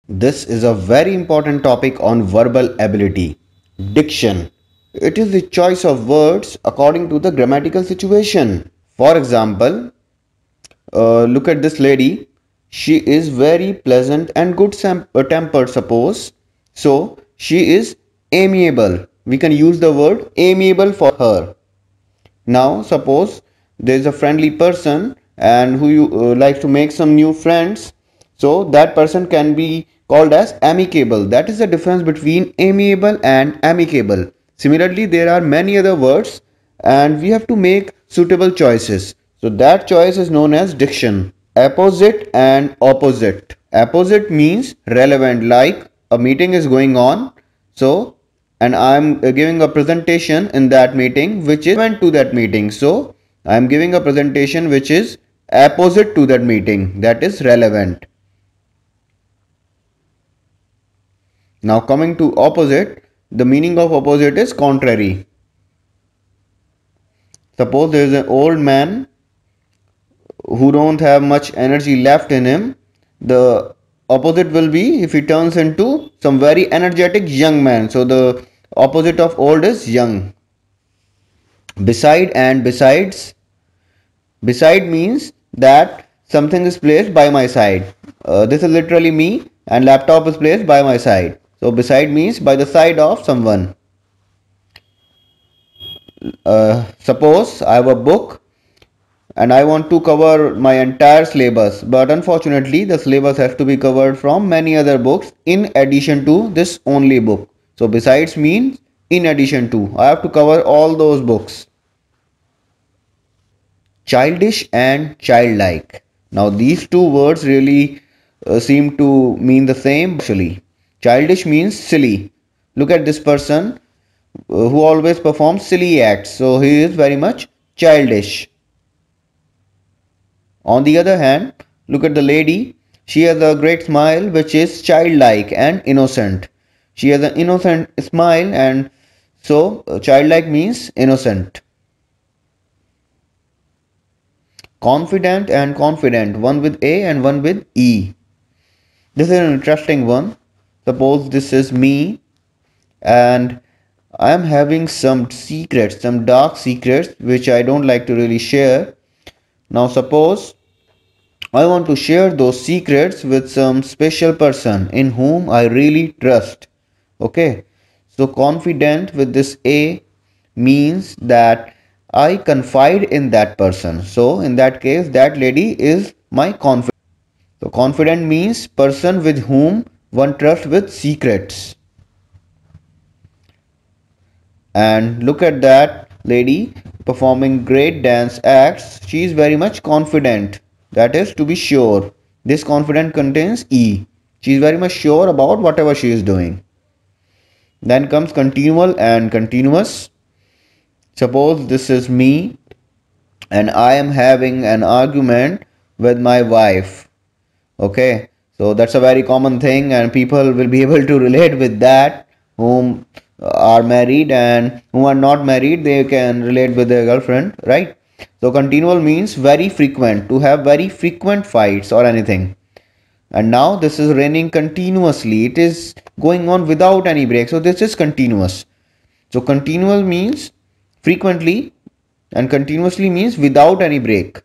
This is a very important topic on verbal ability. Diction. It is the choice of words according to the grammatical situation. For example, look at this lady. She is very pleasant and good tempered, suppose. So, she is amiable. We can use the word amiable for her. Now, suppose there is a friendly person and who you like to make some new friends. So, that person can be called as amicable. That is the difference between amiable and amicable. Similarly, there are many other words and we have to make suitable choices. So, that choice is known as diction. Apposite and opposite. Apposite means relevant, like a meeting is going on. So, and I'm giving a presentation in that meeting which is relevant to that meeting. So, I'm giving a presentation which is opposite to that meeting, that is relevant. Now, coming to opposite, the meaning of opposite is contrary. Suppose there is an old man who don't have much energy left in him. The opposite will be if he turns into some very energetic young man. So the opposite of old is young. Beside and besides. Beside means that something is placed by my side. This is literally me and laptop is placed by my side. So beside means by the side of someone. Suppose I have a book and I want to cover my entire syllabus, but unfortunately the syllabus has to be covered from many other books in addition to this only book. So besides means in addition to, I have to cover all those books. Childish and childlike. Now these two words really seem to mean the same actually. Childish means silly. Look at this person who always performs silly acts. So he is very much childish. On the other hand, look at the lady. She has a great smile which is childlike and innocent. She has an innocent smile and so childlike means innocent. Confident and confident, one with A and one with E. This is an interesting one. Suppose this is me and I am having some secrets, some dark secrets which I don't like to really share. Now suppose I want to share those secrets with some special person in whom I really trust. Okay. So confident with this A means that I confide in that person. So in that case, that lady is my confidant. So confident means person with whom one trusts with secrets. And look at that lady performing great dance acts. She is very much confident. That is to be sure. This confident contains E. She is very much sure about whatever she is doing. Then comes continual and continuous. Suppose this is me and I am having an argument with my wife. Okay, so that's a very common thing and people will be able to relate with that whom are married, and who are not married they can relate with their girlfriend, right? So continual means very frequent, to have very frequent fights or anything. And now this is raining continuously, it is going on without any break, so this is continuous. So continual means frequently and continuously means without any break.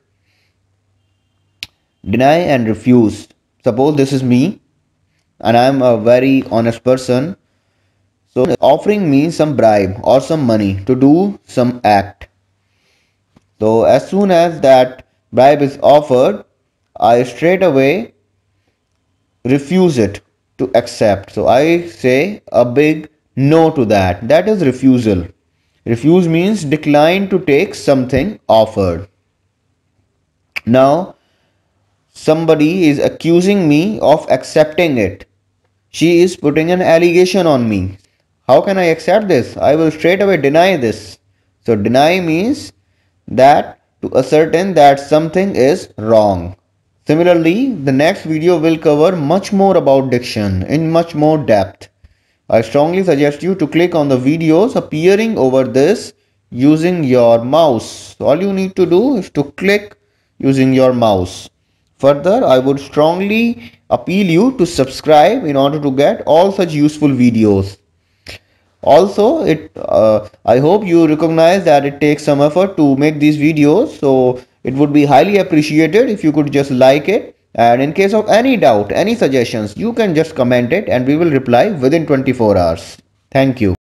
Deny and refuse. Suppose this is me and I am a very honest person. So offering me some bribe or some money to do some act. So as soon as that bribe is offered, I straight away refuse it to accept. So I say a big no to that. That is refusal. Refuse means decline to take something offered. Now somebody is accusing me of accepting it. She is putting an allegation on me. How can I accept this? I will straight away deny this. So deny means that to ascertain that something is wrong. Similarly, the next video will cover much more about diction in much more depth. I strongly suggest you to click on the videos appearing over this using your mouse. All you need to do is to click using your mouse. Further, I would strongly appeal you to subscribe in order to get all such useful videos. Also, I hope you recognize that it takes some effort to make these videos, so it would be highly appreciated if you could just like it. And in case of any doubt, any suggestions, you can just comment it and we will reply within 24 hours. Thank you.